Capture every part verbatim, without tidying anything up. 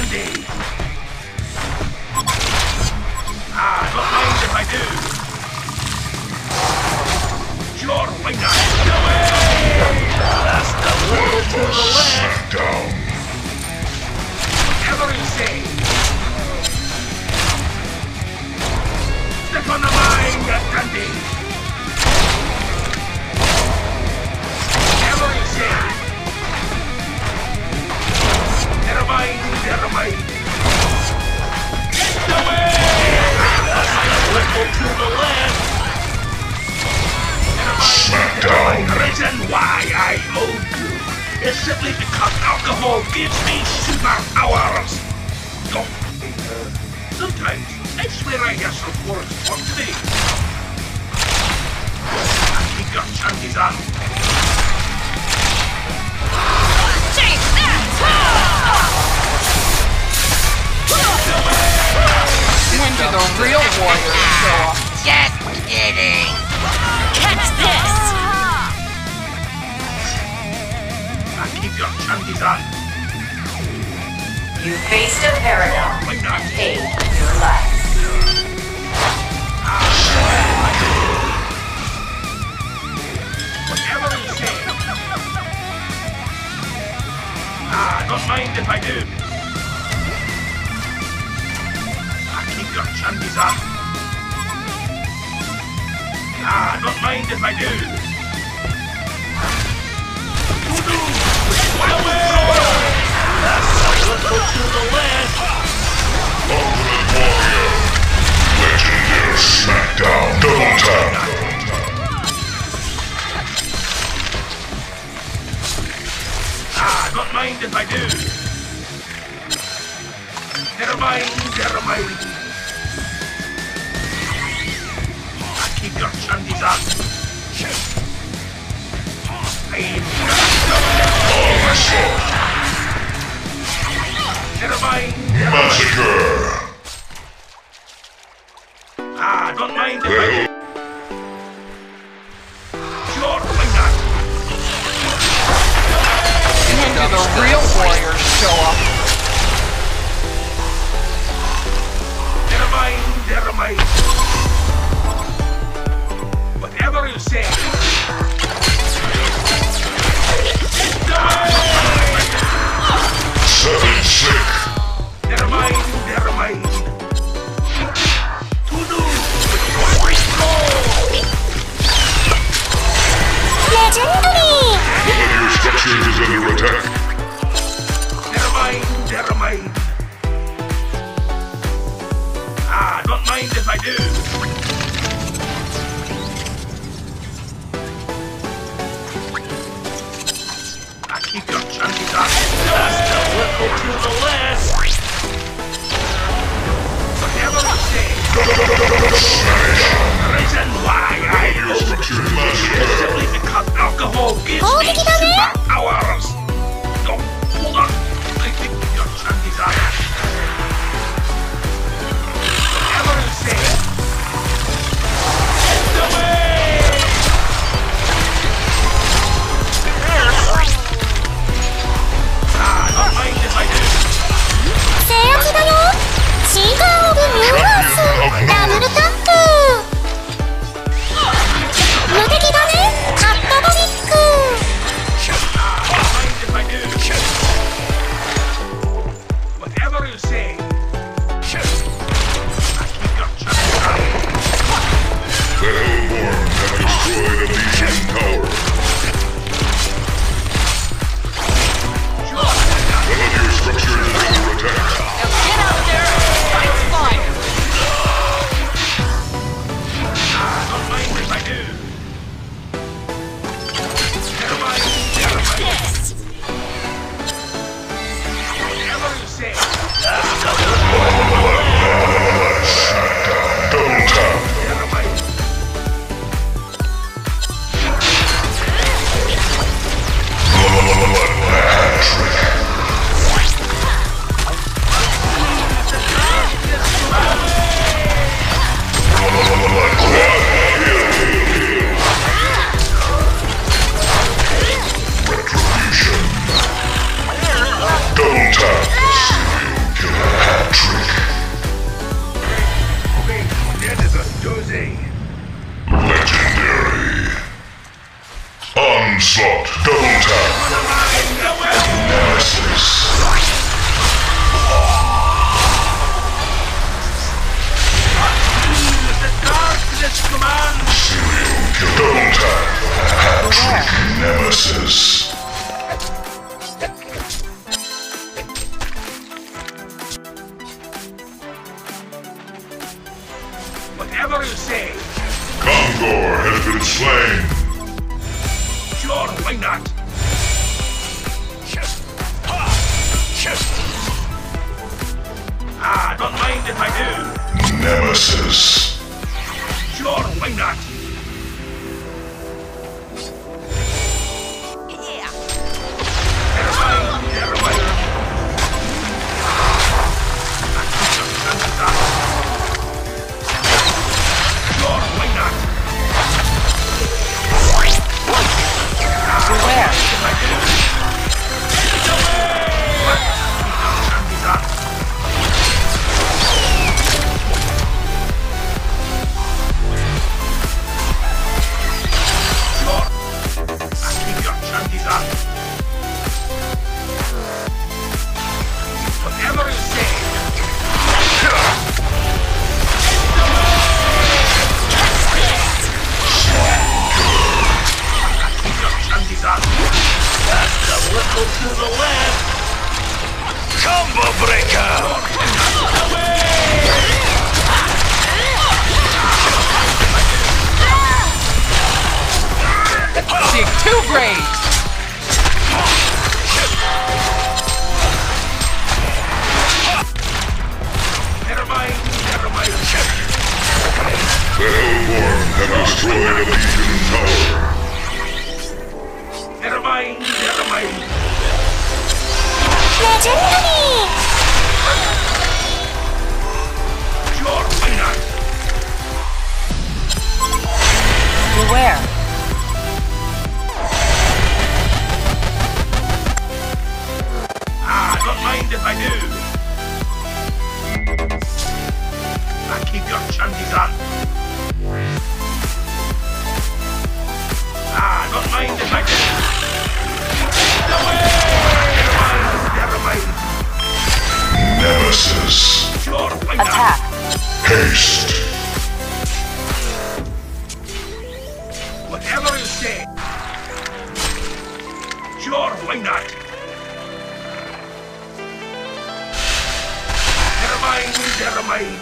candy! Ah, don't mind if I do. Sure, why not? Get away! That's the little to the left. Down. Whatever you say. Step on the mind, candy. Whatever you say. Never mind, never mind. Get away! That's the little to the left. Smackdown. The reason why I own you is simply because alcohol gives me superpowers. Oh, uh, sometimes I swear I hear some words from me. I keep your chances on. Take that! When do the real warriors show up? Just kidding! Catch this! I keep your chances on. You faced a paradox Why not? and paid with your life. Whatever you say. Ah, don't mind if I do. I keep your chances on. Ah, don't mind if I do. Run away! That's a little to the left. Ultimate Warrior. Legendary Smackdown. Double tap. Ah, don't mind if I do. Never mind, never mind. I keep your chances on. I'm Onslaught. never mind. Massacre. Ah, don't mind if I Well, do. Sure, why not? When do the real warriors show up? Never mind, never mind. Whatever you say. seven sick. Never mind, never mind. To do. Legendary! One of your structures is under attack. Never mind, never mind. Ah, don't mind if I do. I keep your chances on. That's the little to the left. Whatever you say. The reason why I Your own structure is under is attack. simply because alcohol gives Oh, me did you get it? superpowers. Don't hold on. I think your chances are. Whatever you say. Get away! Ah, don't mind if I do. 制圧だよシーガーオブミューガースダブルタック無敵だねカットドリック Ah, don't mind if I do. Whatever you say. I keep your chances on. The Hellborn have destroyed a Legion tower. One of your structures is under attack. Now get out there and fight fire! Ah, don't mind if I do. Never mind, never mind. Yes! Whatever you say. Double tap. Never mind. Nemesis. Whatever you say. Kongor has been slain. Sure, why not? Ah, don't mind if I do. Nemesis. Sure, why not? Yeah. Never mind, never mind. Sure, why not? Beware. If I do. What? Chances are. Whatever you say. Keep your chances up. That's a little to the left. Combo breaker. Dig two graves. Never mind, never mind. The Hellborn have destroyed a Legion tower. Never mind, never mind. Legendary! Sure, why not? Beware. Ah, don't mind if I do. Now keep your chances on. Ah, don't mind if I do. Never mind, never mind. Nemesis. Sure, why not? Attack. Haste. Whatever you say. Sure, why not? Never mind, never mind.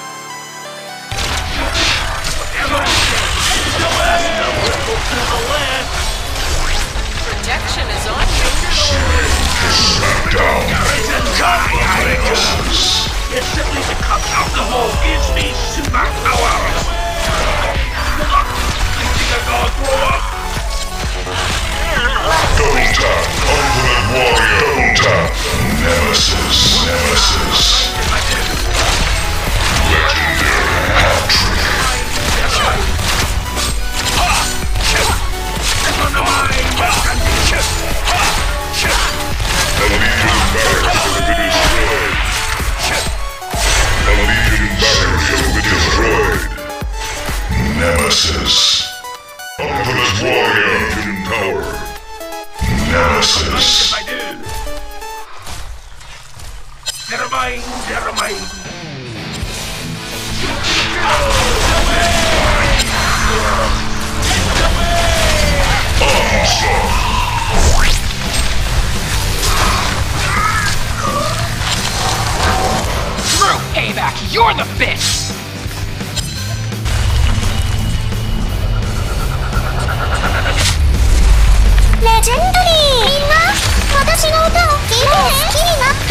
Whatever you say. To the west, a little to the left. Protection is on you. Down. Nemesis. It's simply because alcohol gives me superpowers. I think I'm gonna grow up. Double tap. Ultimate warrior. Double tap. Nemesis. Nemesis. Legendary hat-trick. A Legion barracks has been destroyed. A Legion barracks has been destroyed. Nemesis. Ultimate warrior. Legion tower. Nemesis. If I do. Never mind, never mind. Onslaught. Screw payback. You're the bitch. Legendary! みんな、私の歌を聴いて好きになった？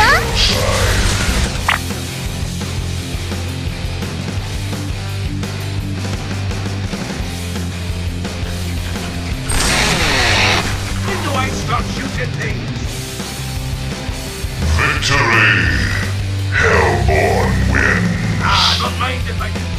When do I start shooting things? Victory! Hellborn win. Ah, don't mind if I do.